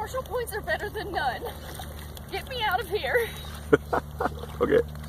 Partial points are better than none. Get me out of here. Okay.